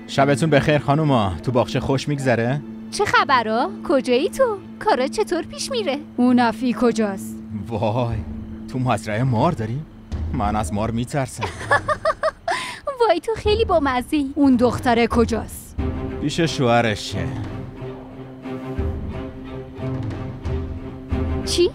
شبتون بخیر خانوما. تو باغچه خوش میگذره؟ چه خبرها؟ کجایی تو؟ کارا چطور پیش میره؟ اون افی کجاست؟ وای، تو مزرعه مار داریم؟ من از مار میترسم. وای تو خیلی بامزه‌ای. اون دختره کجاست؟ پیش شوهرشه. چی؟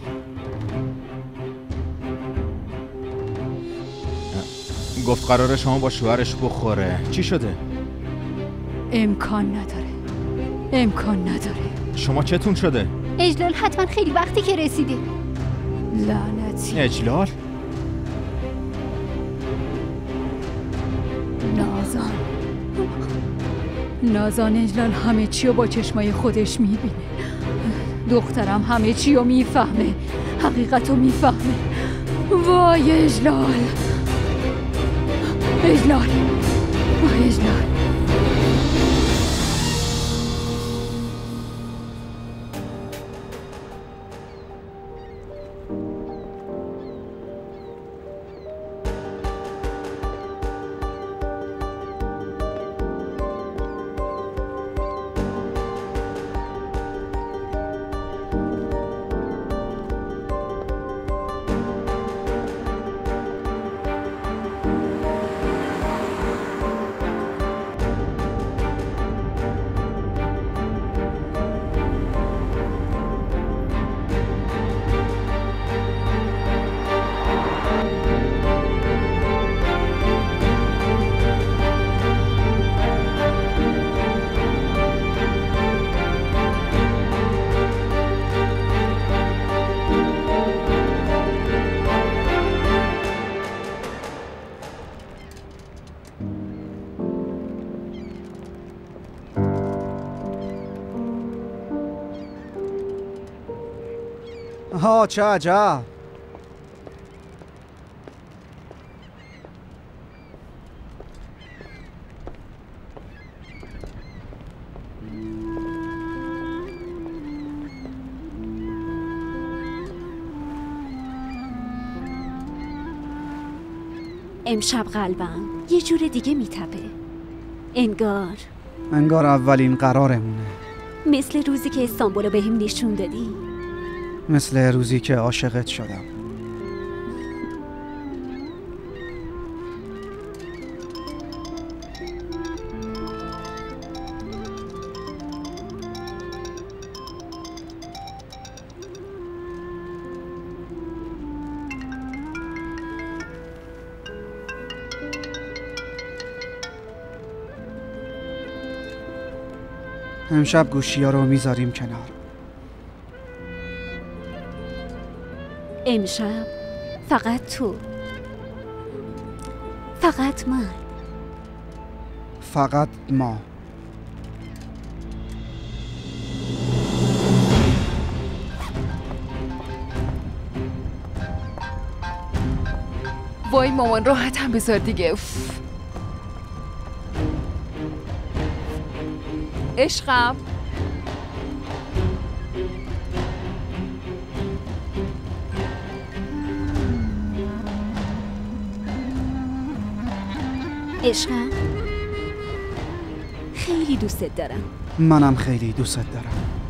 گفت قراره شما با شوهرش بخوره. چی شده؟ امکان نداره. شما چتون شده؟ اجلال حتما خیلی وقتی که رسیده. لعنتی. اجلال؟ نازان اجلال همه چی رو با چشمای خودش میبینه. دخترم همه چی رو میفهمه، حقیقت رو میفهمه. وای اجلال. وای اجلال. ها چه عجب. امشب قلبم یه جور دیگه میتپه. انگار اولین قرارمونه. مثل روزی که استانبولو بهم نشون دادی. مثل روزی که عاشقت شدم. امشب گوشی‌ها رو میذاریم کنار. امشب فقط تو، فقط من، فقط ما. وای مامان راحت هم بذار دیگه. عشقم خیلی دوستت دارم. منم خیلی دوستت دارم.